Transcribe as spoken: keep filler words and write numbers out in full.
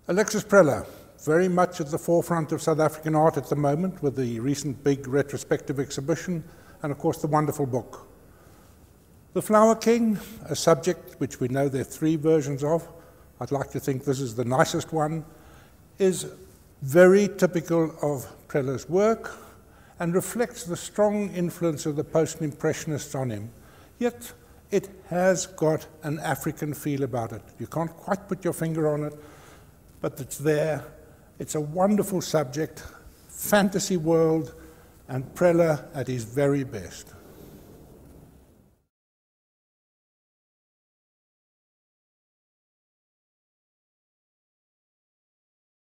Alexis Preller, very much at the forefront of South African art at the moment with the recent big retrospective exhibition and of course the wonderful book. The Flower King, a subject which we know there are three versions of, I'd like to think this is the nicest one, is very typical of Preller's work and reflects the strong influence of the post-impressionists on him. Yet it has got an African feel about it. You can't quite put your finger on it, but it's there. It's a wonderful subject, fantasy world, and Preller at his very best.